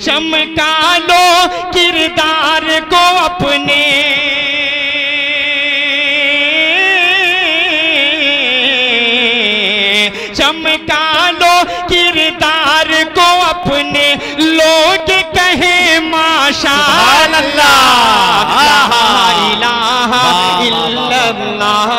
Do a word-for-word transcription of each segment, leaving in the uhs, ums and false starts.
चमका लो किरदार को अपने, चमका लो किरदार को अपने, लोग कहे माशा अल्लाह ला इलाहा इल्लल्लाह।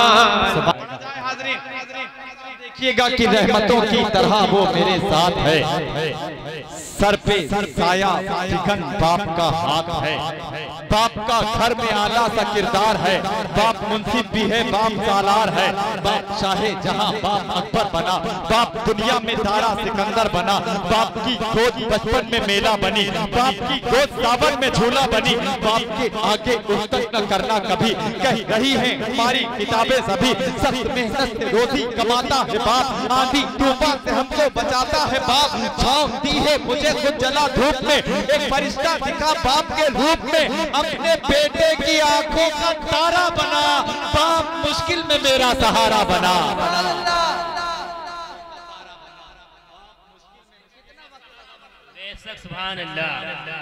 देखिएगा कि रहमतों की तरह वो मेरे साथ है, सर पे साया ठिकन बाप का हाथ है, बाप का घर में आला सा किरदार है, बाप मुंसिफ भी है, बाप सालार है, बाप शाहे जहां बाप अकबर बना, बाप दुनिया में दारा सिकंदर बना, बाप की गोद बचपन में मेला बनी, बाप की गोद सावन में झूला बनी, बाप के आगे उस्तक न करना कभी, कही रही है हमारी किताबें सभी, सख्त मेहनत से रोजी कमाता है बाप, आंधी तूफान से हमको बचाता है बाप, छांव दी है मुझे खुद जला धूप में, एक फरिश्ता दिखा बाप के रूप में, अपने बेटे की आंखों का तारा बना, बाप मुश्किल में मेरा सहारा बना। सुभान अल्लाह।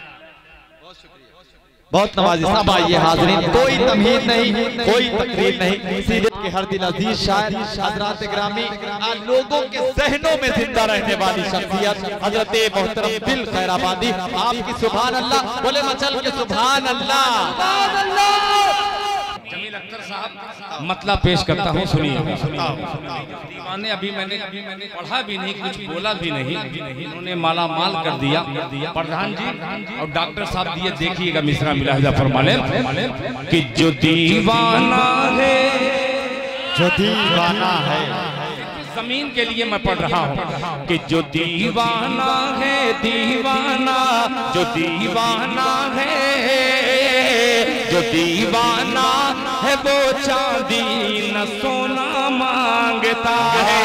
बहुत नवाजी साहब आइए हाज़रीन, कोई तमहीद नहीं, कोई तकरीर नहीं, सीधे के हर दिल अजीज शायर हजरत ग्रामी लोगों के जहनों में जिंदा रहने वाली शख्सियत हजरत मोहतरम दिल खैराबादी, आपकी सुभान अल्लाह बोले मचल के सुभान अल्लाह। जमील अख्तर साहब मतलब पेश करता हूँ, सुनिए। दीवाने अभी मैंने अभी मैंने पढ़ा भी नहीं, कुछ बोला भी नहीं, इन्होंने माला माल कर दिया। प्रधान जी और डॉक्टर साहब दिए, देखिएगा मिश्रा मिलाहिजा फरमाने कि जो दीवाना है, जो दीवाना है, जमीन के लिए मैं पढ़ रहा हूँ कि जो दीवाना है, दीवाना जो दीवाना है, जो दीवाना है वो चांदी न सोना मांगता है,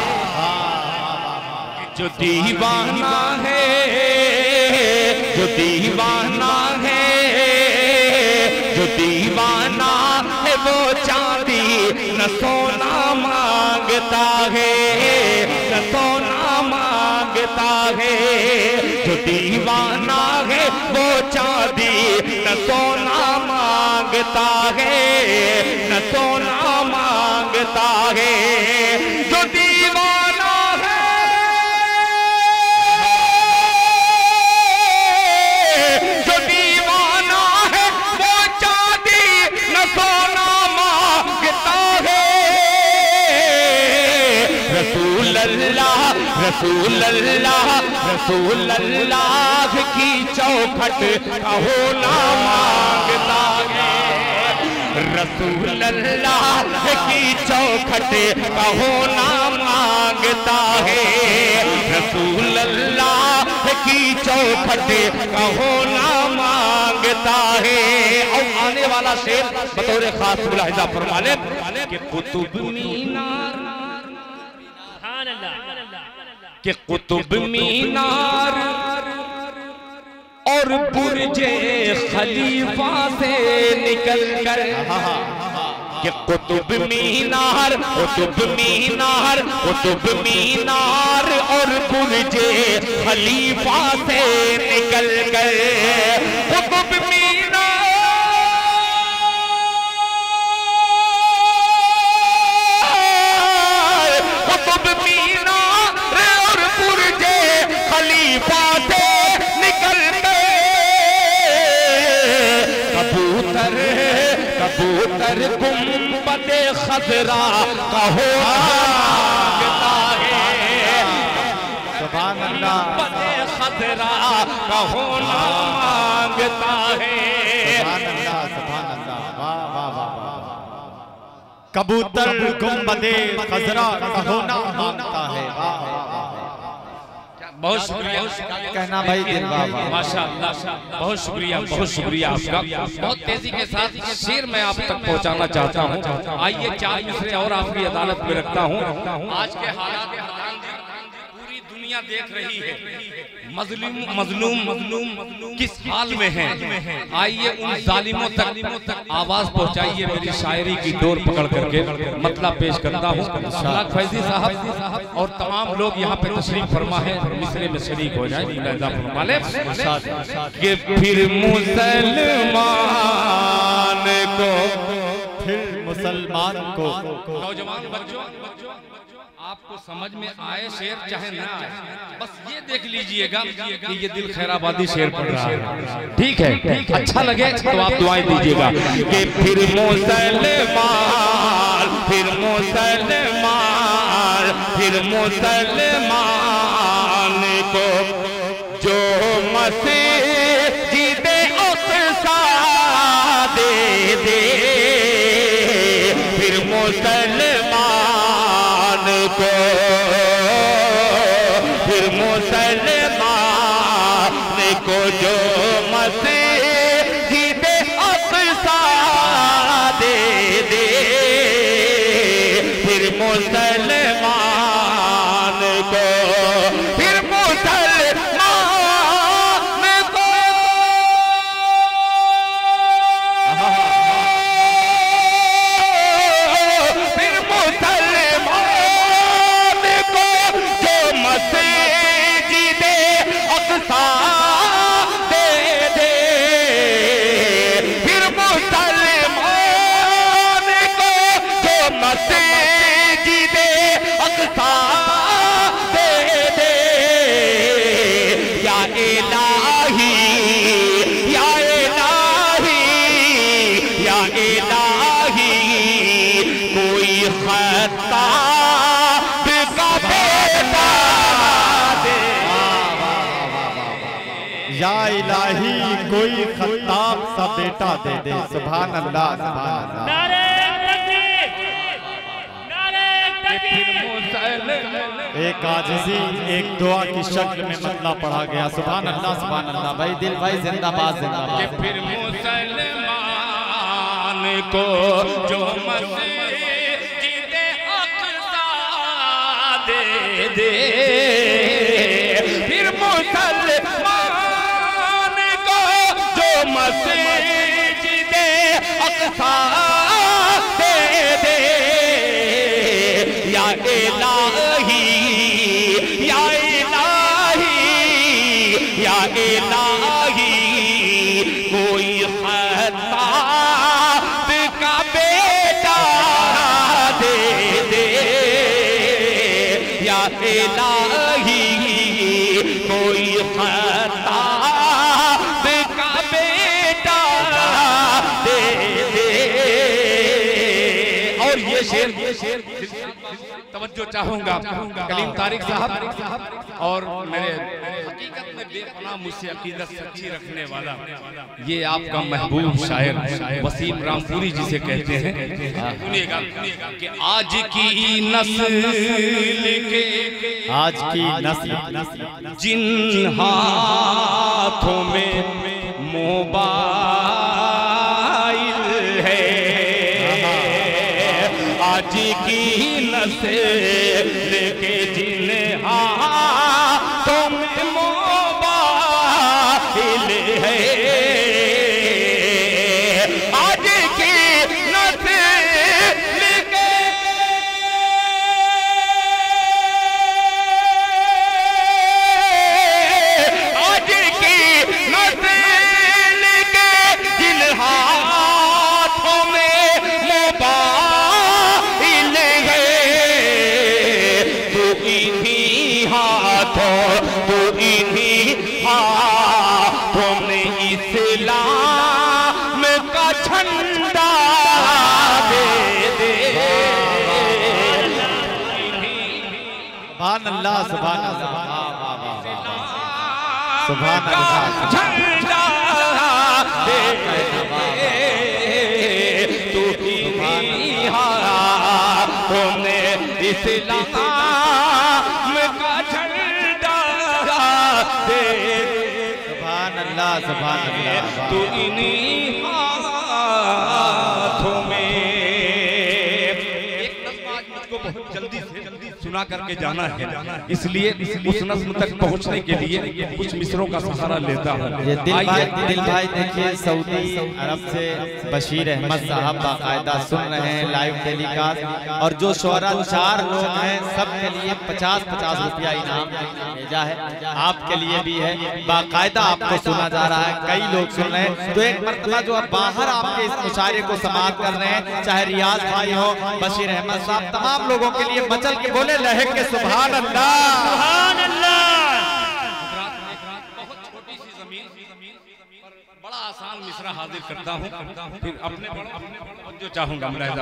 जो दीवाना है, जो दीवाना है, जो दीवाना है वो चांदी न सोना मांगता है, न सोना मांगता है, जो दीवाना है वो चांदी न सोना मांगता है, न सोना मांगता है, जो दीवाना है, जो दीवाना है वो चांदी न सोना मांगता है। रसूल अल्लाह रसूल अल्लाह रसूल अल्लाह की चौखट का होना मांगता है, रसूल अल्लाह की चौखट का होना मांगता है, रसूल अल्लाह की चौखट का होना मांगता है। और आने वाला शेर बतौर खास मुलाहिजा फरमा ले कि कुतुब मीनार, कि कुतुब मीनार और बुर्जे खलीफा से निकल कर, कि कुतुब मीनार, कुतुब मीनार, कुतुब मीनार और बुर्जे खलीफा से निकल कर, कुतुब मीनार कुतुब मीनार और बुर्जे खलीफा से निकल कर, कबूतर कबूतर गुंबदे खजरा का होना मांगता है, सुभान अल्लाह, गुंबदे खजरा का होना मांगता है, सुभान अल्लाह, सुभान अल्लाह, वाह वाह वाह, कबूतर गुंबदे खजरा का होना मांगता है, वाह वाह वाह। बहुत शुक्रिया कहना भाई दिल बाबा, माशाअल्लाह, बहुत शुक्रिया, बहुत शुक्रिया आपका। बहुत तेजी के साथ शेर मैं आप तक पहुंचाना चाहता हूं। आइए चार मिसरे और आपकी अदालत में रखता हूं। आज के हालात पूरी दुनिया दुनिया देख रही है, मजलूम मजलूम मजलूम किस हाल में है, आइए उन जालिमों तक आवाज पहुंचाइए मेरी शायरी की डोर पकड़ करके। मतलब पेश करता हूँ अशफाक फैजी साहब और तमाम लोग यहाँ पे तशरीफ फरमा है, मिसरे में शरीक हो जाए कि फिर मुसलमान को फिर मुसलमान को। नौजवान बच्चों, आपको समझ में आए शेर चाहे ना आए, बस ये देख लीजिएगा कि ये दिल खैराबादी शेर पढ़ रहा है। ठीक है, अच्छा लगे तो आप दुआएं दीजिएगा कि फिर मुसलमान, फिर मुसलमान, फिर मुसलमान को जो मस्जिदे अक़सा दे दे, फिर मुसलमान को, फिर मुसलमान को जो मस्जिदे अक़सा दे दे, फिर मुसलमान को, फिर मुसलमान को, फिर मुसलमान को जो मस्जिदे अक़सा दे दे, फिर मुसलमान को जो मस्जिदे अक़सा दे दे। या इलाही, या इलाही, या इलाही कोई ख़त्ताब का बेटा दे। या इलाही कोई खत्ताब सा बेटा दे दे। सुभान अल्लाह, सुभान अल्लाह। नारे तकबीर, नारे तकबीर। एक आजिज़ी, एक दुआ की शक्ल में मतलब पढ़ा गया। सुभान अल्लाह, सुभान अल्लाह। भाई दिल भाई जिंदाबाद, जिंदाबाद। फिर मुसलमान को जो मस्जिदे अक़सा दे दे, फिर मुसलमान को जो मस्जिदे अक़सा दे दे। या इलाही, या इलाही, या इलाही कोई ख़त्ताब का बेटा दे दे। या इलाही कोई ख़त्ताब का बेटा दे दे। और ये शेर, ये शेर तवज्जो चाहूंगा कलीम तारिक साहब और मेरे हकीकत में बेपनाह मुझसे अकीदत सच्ची रखने वाला ये आपका महबूब शायर वसीम रामपुरी जिसे कहते हैं। सुनिएगा कि आज की नस्ल के, आज की नस्ल जिन हाथों में मोबाइल है, आज की नस्ल के जिन हाथों में मोबाइल है, आज की नस्ल के, आज की नस्ल के जिन हाथों में मोबाइल है, तो इन्हीं हाथों, तो इन्हीं हाथों में इस्लाम का झंडा दे दे। सुभान अल्लाह, सुभान अल्लाह। सुभान का अल्लाह। झंडा दे दे। तो इन्हीं हाथों में इस्लाम का झंडा दे दे। सुभान अल्लाह, सुभान अल्लाह। तो इन्हीं हाथों में एक नज़्म आज मुझको बहुत जल्दी से सुना करके जाना है, इसलिए उस नज़्म तक पहुंचने के लिए कुछ मिसरों का सहारा लेता हूं। ये दिल भाई दिल भाई देखिए सऊदी अरब से बशीर अहमद साहब बाकायदा सुन रहे हैं लाइव टेलीकास्ट, और जो शोहरा चार लोग हैं सबके लिए पचास पचास रुपया इनाम भेजा है, आपके लिए भी है, बाकायदा आपको सुना जा रहा है, कई लोग सुन रहे हैं। तो एक मरतबा जो अब बाहर आपके इस मुशायरे को समाप्त कर रहे हैं, चाहे रियाज भाई हो, बशीर अहमद साहब, तमाम लोगों के लिए मचल के बोले लहक के सुभान अल्लाह सुभान अल्लाह। बहुत छोटी सी जमीन पर बड़ा आसान मिसरा हाजिर करता हूँ, फिर अपने बड़ों जो चाहूंगा मुलाहिजा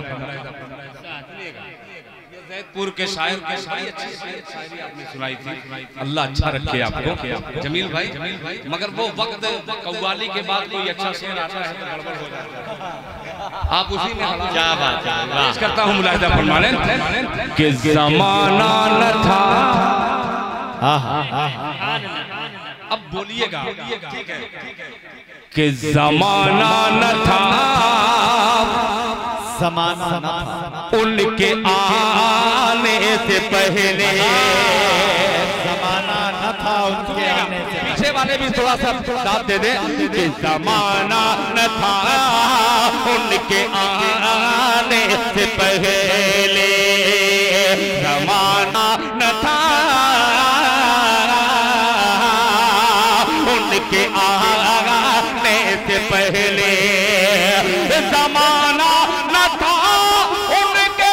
जैदपुर के शायर के शायरी अच्छी शायरी आपने सुनाई थी, अल्लाह अच्छा रखे आपको जमील भाई। मगर वो वक्त कव्वाली के बाद कोई अच्छा शेर आता है तो गड़बड़ हो जाता है, आप उसी में क्या बात है। पेश करता हूँ मुलाहिजा फरमाने कि ज़माना न था। अब बोलिएगा ठीक है कि ज़माना न था, ज़माना न था उनके आने से पहले, ज़माना न था उनके आने से। पीछे वाले भी थोड़ा सा साथ दे दे कि ज़माना न था उनके आने से पहले, ज़माना न था उनके आने से पहले, ज़माना न था उनके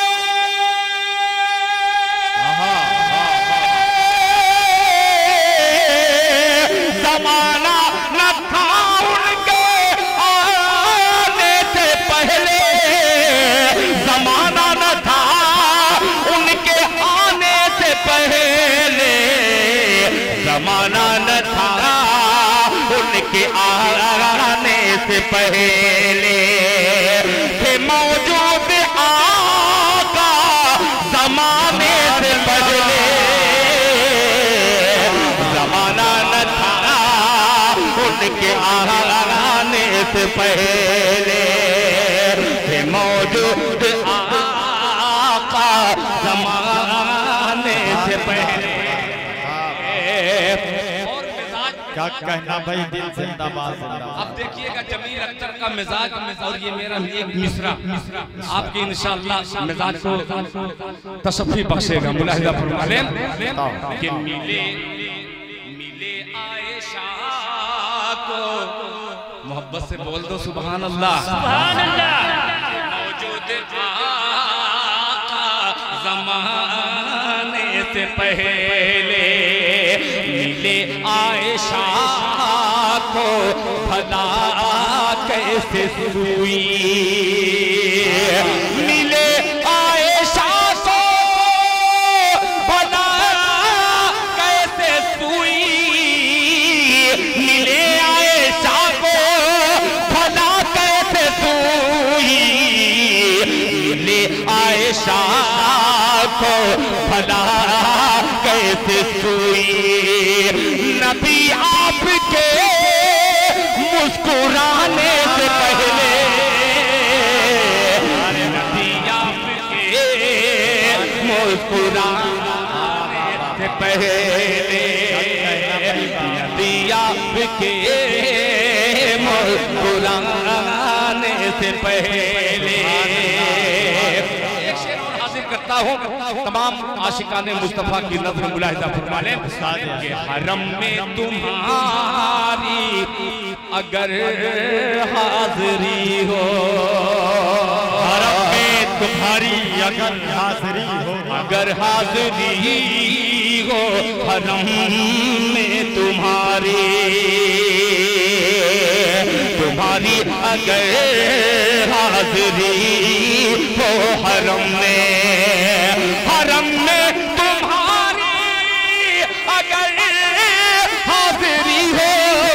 ज़माना न था उनके आने से पहले, ज़माना न था उनके आने से पहले, ज़माना न था उनके आने से पहले, थे मौजूद आका ज़माने से पहले, ज़माना न था उनके आने से पहले, थे मौजूद आका ज़माने से पहले। क्या कहना भाई, दिल जिंदाबाद जिंदाबाद। अब देखिएगा जमील अख्तर का मिजाज, और ये मेरा एक मिसरा आपके इंशाअल्लाह मिजाज को तसफ़ी बख्शेगा। मुलाहिजा फरमाने कि मिले मिले आयशा को, मोहब्बत से बोल दो सुभान अल्लाह सुभान अल्लाह। मौजूद आका ज़माने से पहले, मिले आयशा को भला कैसे सुई, मिले आयशा को भला कैसे सुई, मिले आयशा को भला कैसे सुई, मिले आयशा को भला कैसे सुई, नबी आपके मुस्कुराने से पहले, नबी आपके मुस्कुराने से पहले, नबी आपके मुस्कुराने से पहले। करता हूँ तमाम आशिकाने मुस्तफा की नज़र मुलाहिजा फरमाने कि हरम में तुम्हारी अगर हाज़री हो, हरम में तुम्हारी अगर हाज़री हो, अगर हाज़री हो हरम में तुम्हारी, तुम्हारी अगर हाज़री हो हरम में, हरम में तुम्हारी अगर हाज़री हो,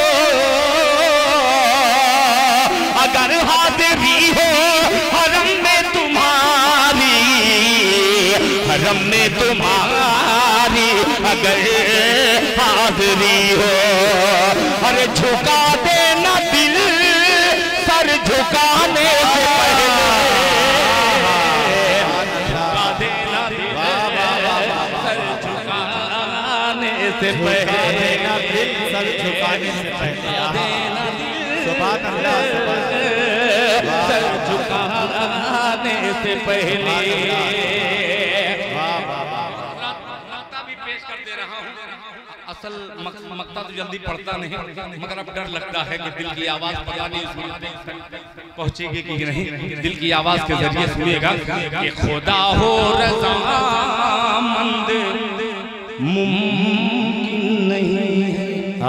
अगर हाज़री हो हरम में तुम्हारी, हरम में तुम्हारी अगर हाज़री हो, अरे झुका देना दिल सर झुकाने से पहले, झुका देना दिल से पहले दिल सर झुकाने से पहले सुभान अल्लाह सर झुकाने से पहले मक्ता भी पेश कर दे रहा हूँ। असल मक्ता तो जल्दी पढ़ता नहीं, मगर अब डर लगता है कि दिल की आवाज पता नहीं पहुंचेगी कि नहीं। दिल की आवाज के जरिए सुनिएगा कि खुदा हो रज़ामंद मुमकिन नहीं है,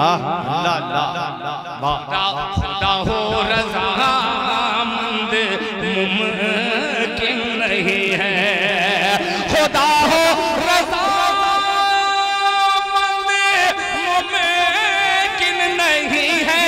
खुदा हो रज़ामंद मुमकिन नहीं है, खुदा हो रज़ामंद मुमकिन नहीं है,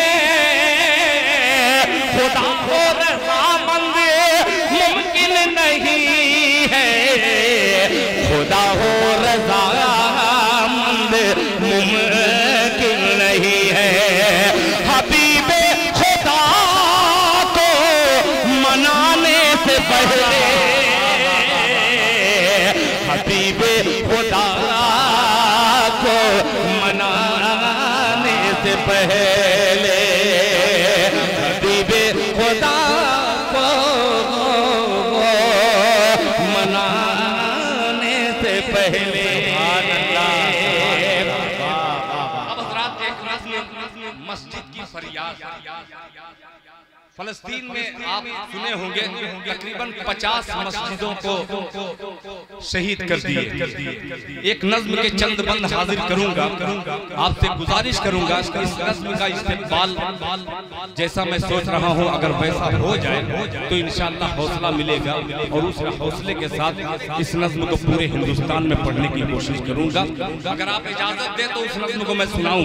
खुदा हो रज़ामंद मुमकिन नहीं है, खुदा हो रज़ामंद मुमकिन नहीं है। हबीबे खुदा को मनाने से पहले, हबीबे खुदा को मनाने से पहले, हबीबे खुदा को मनाने से पहले। मस्जिद की फरियाद। फलस्तीन में आप सुने होंगे तकरीबन पचास मस्जिदों को शहीद कर दिए। एक नज्म के चंद बंद हाजिर करूंगा, आपसे गुजारिश करूंगा इस नज्म का इस्तेमाल जैसा मैं सोच रहा हूं अगर वैसा हो जाए तो इंशाअल्लाह हौसला मिलेगा और उस हौसले के साथ इस नज्म को पूरे हिंदुस्तान में पढ़ने की कोशिश करूंगा। अगर आप इजाजत दें तो उस नज्म को मैं सुनाऊं।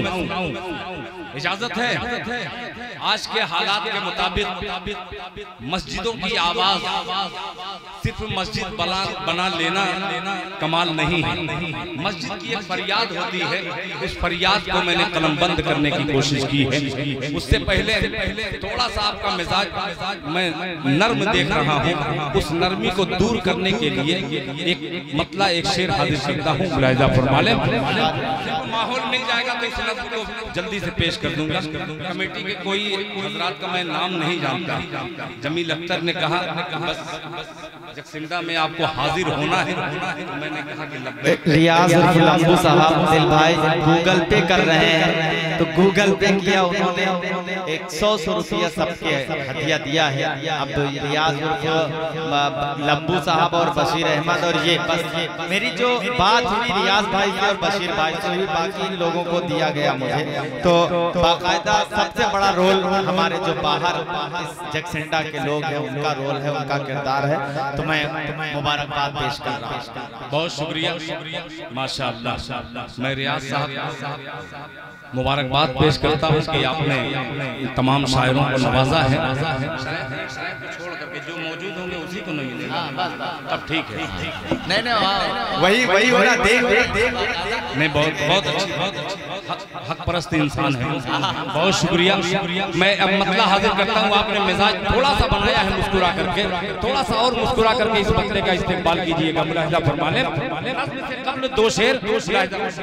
इजाजत है? आज के हालात के मुताबिक मस्जिदों की आवाज सिर्फ मस्जिद बना बना लेना कमाल नहीं है। मस्जिद की एक फरियाद होती है, इस फरियाद को मैंने कलमबंद करने की कोशिश की है। उससे पहले थोड़ा सा आपका मिजाज मैं नर्म देख रहा हूँ, उस नरमी को दूर करने के लिए एक मतला एक शेर हाजिर करता हूँ। मुलाहिजा फरमा लें, माहौल मिल जाएगा तो इस नज़्म को जल्दी से पेश कर दूंगा। कमेटी के कोई हजरात का मैं नाम नहीं जानता। जमील अख्तर ने कहा बस जक्सिंडा में आपको हाजिर होना है, तो मैंने कहा कि रियाज लंबू साहब दिल भाई गूगल पे कर रहे हैं, तो गूगल पे किया उन्होंने एक सौ सौ रुपया सबके हदिया दिया है। अब रियाज लंबू साहब और बशीर अहमद और ये बस ये मेरी जो बात हुई रियाज भाई से और बशीर भाई से हुई, बाकी लोगों को दिया गया मुझे। तो बाकायदा सबसे बड़ा रोल हमारे जो बाहर इस जगसेंडा के लोग हैं उनका रोल है, उनका किरदार है। तो मैं मुबारकबाद पेश कर रहा हूँ। बहुत शुक्रिया माशाअल्लाह। मैं रियाज साहब मुबारकबाद पेश करता हूँ कि आपने तमाम शायरों को नवाजा है। छोड़ करके जो मौजूद होंगे उसी को नहीं मिलेगा, अब ठीक है। नहीं नहीं वही वही होना देख देख नहीं, बहुत बहुत अच्छी बहुत हक परस्त इंसान है। बहुत शुक्रिया। मैं अब मतला हाजिर करता हूँ। आपने मिजाज थोड़ा सा बनाया है मुस्कुरा करके, थोड़ा सा और मुस्कुरा करके इस मतले का इस्तेमाल कीजिएगा। मुलाहिजा फरमा लें। कब्ल दो शेर दो शेर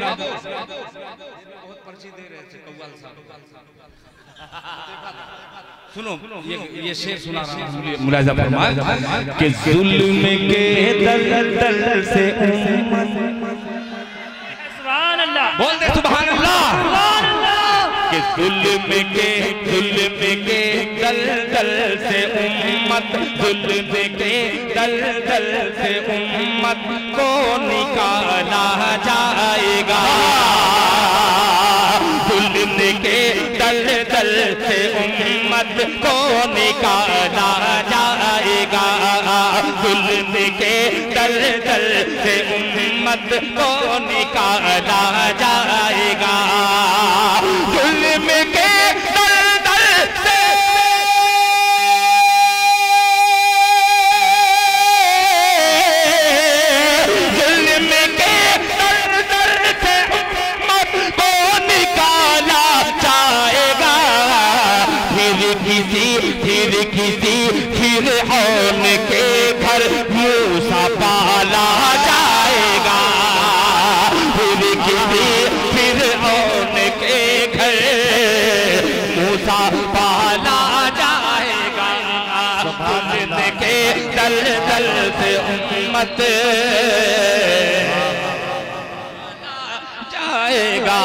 सुनो, ये ये शेर सुना रहा हूं। मुलाहिजा फरमाए कि जुल्म के दलदल से सुभान अल्लाह, बोल दे सुभान अल्लाह। कि जुल्म के जुल्म के दलदल से उम्मत, जुल्म के दलदल से उम्मत को निकाला जाएगा। जुल्म के दलदल से उम्मत को निकाला जाएगा। जुल्म के दलदल से उम्मत को निकाला जाएगा। जुल्म के दलदल से जुल्म के दलदल से उम्मत को निकाला जाएगा। फिर किसी फिर किसी फिरऔन के घर मूसा पाला जाएगा। फिर किसी फिर मुसाफा ला जाएगा, खुलने के दल दल से उम्मत जाएगा।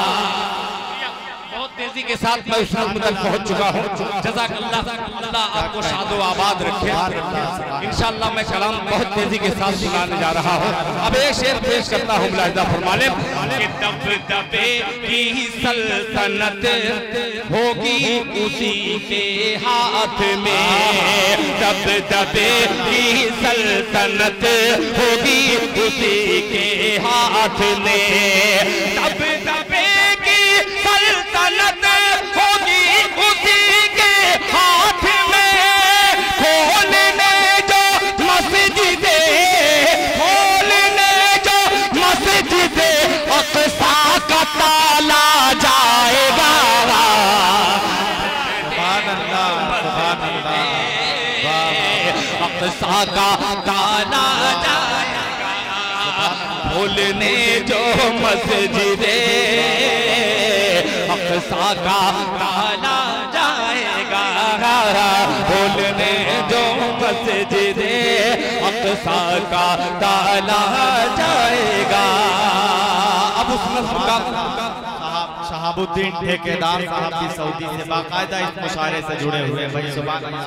तेजी के साथ मैं उस नज़्म तक पहुंच चुका हूं। जज़ाकल्लाह, अल्लाह आपको शादो आबाद रखे। इंशाअल्लाह मैं कलाम बहुत तेजी के साथ सुनाने जा रहा हूं। अब एक शेर पेश करता हूं, मुलाहिज़ा फरमा लें कि दबदबे की सल्तनत होगी उसी के हाथ में, दबदबे की सल्तनत होगी उसी के हाथ में, दबदबे की सल्तनत होगी उसी के हाथ में, खोलने जो मस्जिदे खोलने जो मस्जिदे अक़सा का ताला जाएगा। सुभान अल्लाह, सुभान अल्लाह, अक़सा का ताला जाएगा, खोलने जो मस्जिदे अक़सा का ताला जाएगा, बोलने जो मस्जिदे अक़सा का ताला जाएगा। अब उस नज़्म का शहाबुद्दीन ठेकेदार साहब भी सऊदी से बाकायदा इस मुशायरे से जुड़े हुए भाई। सुभान अल्लाह।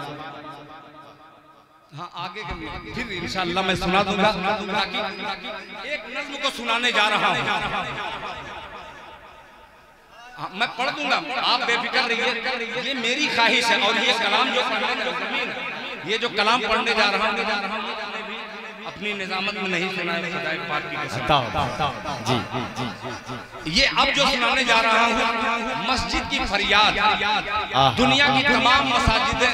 हाँ, आगे फिर इंशाअल्लाह मैं सुना दूंगा, ताकि एक नज़्म को सुनाने जा रहा हूँ। हाँ, मैं पढ़ दूंगा, आप बेफिक्र रहिए। ये मेरी ख्वाहिश है, और ये कलाम जो ये जो कलाम पढ़ने जा रहा हूँ अपनी निजामत में नहीं सुना है, खुदाए पाक की कसम। जी जी जी ये अब जो सुनाने जा रहा हूँ, मस्जिद की फरियाद दुनिया की तमाम मसाजिदें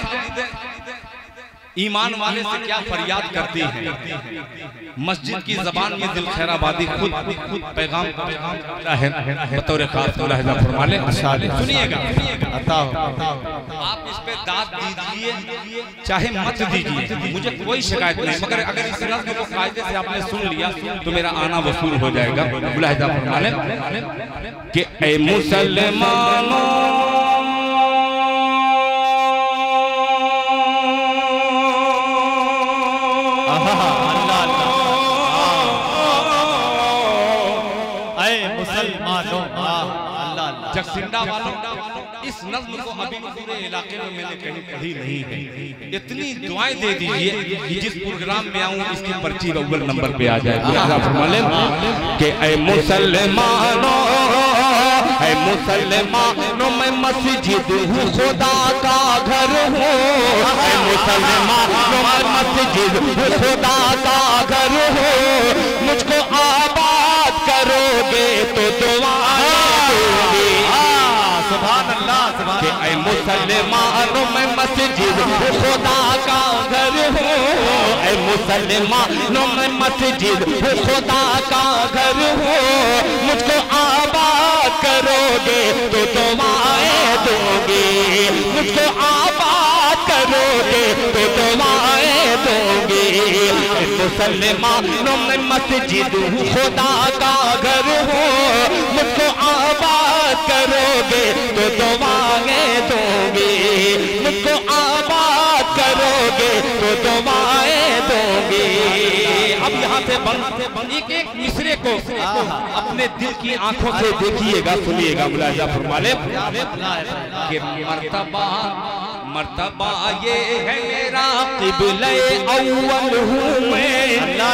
ईमान वाले से क्या फरियाद करती हैं। मस्जिद की जबान में दिल खैराबादी खुद खुद पैगाम है बतौर खास। मुलाहिज़ा फरमा लें, सुनिएगा। आप इस पे दाद दीजिए चाहे मत दीजिए, मुझे कोई शिकायत नहीं, मगर अगर इस नज़्म को कायदे से आपने सुन लिया तो मेरा आना वसूल हो जाएगा। मुलाहिज़ा फरमा लें कि ऐ मुसलमानों जगसिंडा वालों, इस नज़्म को अभी पूरे इलाके में मैंने कहीं पढ़ी नहीं है। इतनी दुआएं दे दीजिए कि जिस प्रोग्राम में आऊं इसकी पर्ची अव्वल नंबर पे आ जाए। कि ऐ मुसलमानों, ऐ मुसलमानों मैं मस्जिद हूँ, खुदा का घर हूँ। ऐ मुसलमानों मैं मस्जिद हूँ, खुदा का घर हूँ। मुझको आबाद करोगे तो दुआएं दूंगी। सुभान अल्लाह, सुभान अल्लाह। ऐ मुसलमानों मैं मस्जिद खुदा का घर हूँ, ऐ मुसलमानों मैं मस्जिद खुदा का घर हूँ। मुझको आबाद करोगे तो दुआएं दूंगी, मुझको आबाद करोगे तो दुआएं दूंगी। मुसलमानों मैं मस्जिद खुदा का घर हूँ, मुझको आबाद करोगे तो दुआएं दूंगी, मुझको आबाद करोगे तो दुआएं दूंगी। अब यहाँ से बन एक एक मिसरे को अपने दिल की आंखों से देखिएगा, सुनिएगा। मुलाहिज़ा फरमा लें कि मर्तबा मर्तबा ये है मेरा क़िबले अव्वल हूँ मैं,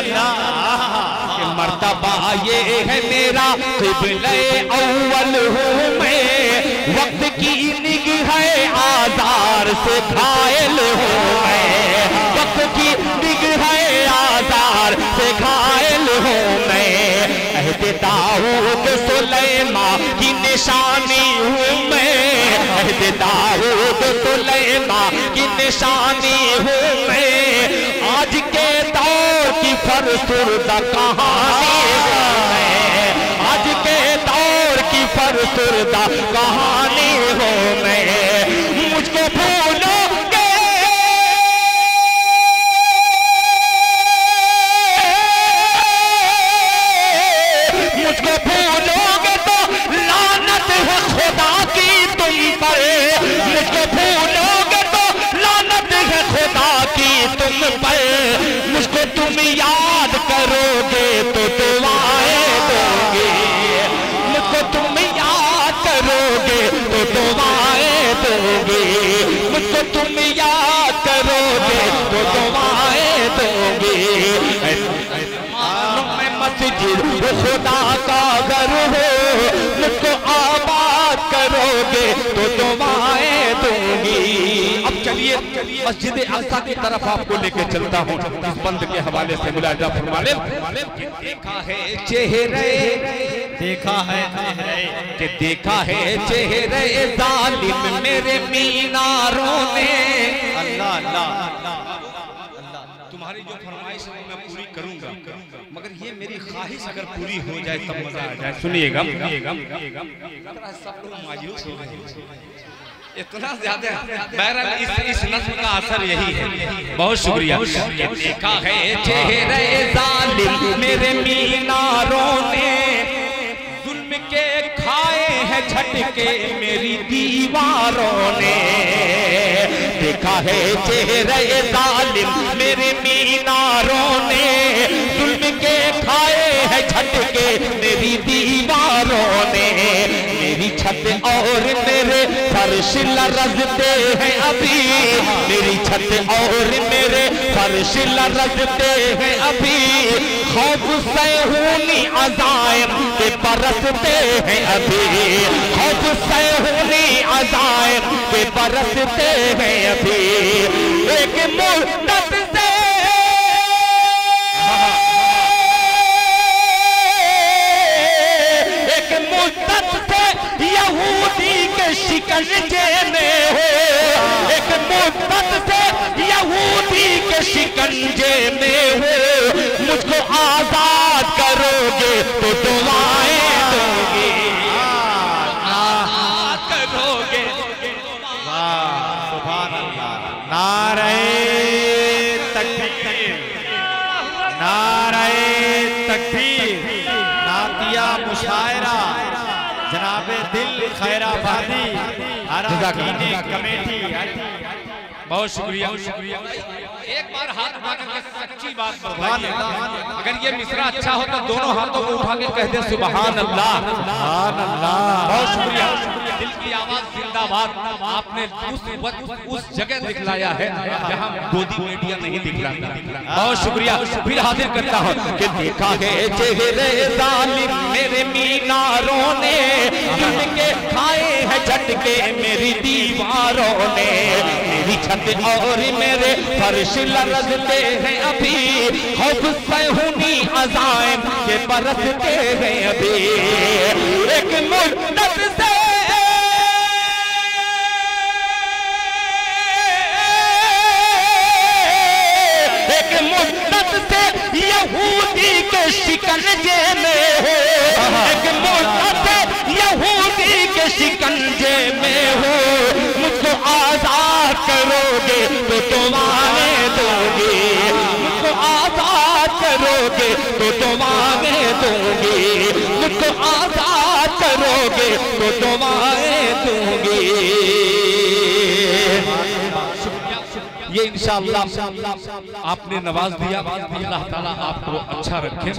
कि मर्तबा ये है मेरा क़िबले अव्वल हूँ मैं। वक्त की निगहे आज़ार से घायल हूँ मैं, वक्त की निगहे आज़ार से घायल हूँ मैं। अहद दाऊद सुलेमान की निशानी हूँ मैं, अहद दाऊद सुलेमान की निशानी हूँ मैं। आज के दौर की फरसुर्दा कहानी हूँ मैं, आज के दौर की फरसुर्दा कहानी हूँ मैं। मुझको भूलोगे मुझको भूलोगे तो लानत है खुदा की तुम पर। को तुम याद करोगे तो दुआएं दूंगी। मैं मस्जिद खुदा का घर हो, मुझको आबाद करोगे तो दुआएं दूंगी। अब चलिए मस्जिद अक्सा की तरफ आपको लेके चलता हूँ। इस बंद के हवाले से मुलाहिजा फरमा ले। देखा है चेहरे, देखा है कि देखा है चेहरे जालिम मेरे मीनारों ने। अल्लाह अल्लाह तुम्हारी जो फरमाइश है मैं पूरी करूंगा, मगर ये मेरी ख्वाहिश अगर पूरी हो जाए तब मजा आ जाए। सुनिएगा, सब लोग मायूस हो रहे हैं, इतना ज्यादा। बहरहाल इस इस नस्ल का असर यही है। बहुत शुक्रिया। देखा है चेहरे जालिम मेरे मीनारों ने, जुल्म के खाए हैं झटके मेरी दीवारों ने। देखा है चेहरे जालिम मेरे मीनारों ने, जुल्म के खाए हैं झटके मेरी दीवारों ने। मेरी छत और मेरे फर्श लरज़ते हैं अभी, मेरी छत और मेरे फर्श लरज़ते हैं अभी। खौफ से खूनी अज़ाइम के बरसते हैं अभी, खौफ से खूनी अज़ाइम के बरसते हैं अभी। एक मुद्दत से एक मुद्दत से यहूदी के शिकंजे में हो, एक मुद्दत से यहूदी के शिकंजे में हो। मुझको आजाद करोगे तो दुआएं दोगे, आजाद करोगे। सुभान अल्लाह। नारे तकबीर, नारे तकबीर। नातिया मुशायरा जनाबे दिल खैराबादी अरकानी कमेटी। बहुत शुक्रिया, शुक्रिया। एक बार हाथ उठा करके सच्ची बात बताइए, अगर ये मिसरा अच्छा हो तो दोनों हाथों को उठा के कह दे सुभान अल्लाह, सुभान अल्लाह। बहुत शुक्रिया। दिल की आवाज जिंदाबाद। आपने उस उस, उस जगह दिखलाया है जहां गोदी मीडिया नहीं दिखलाता। बहुत शुक्रिया। फिर हाजिर करता हूं कि देखा है चेहरे जालिम मेरे मीनारों ने, जिनके खाए हैं झटके मेरी दीवारों ने। मेरी छत और मेरे फर्श लरज़ते हैं अभी, खौफ से खूनी अज़ाइम के बरसते हैं अभी। एक मुद्दत से एक मुद्दत से यहूदी के शिकंजे में हो, एक मुद्दत से यहूदी के शिकंजे में हो। मुझको आजाद करोगे तो दुआएं दोगे, मुझको आजाद करोगे तो दुआएं दोगे, मुझको आजाद करोगे तो दुआएं दोगे। ये इंशाअल्लाह आपने नवाज दिया। अल्लाह ताला आपको अच्छा रखे।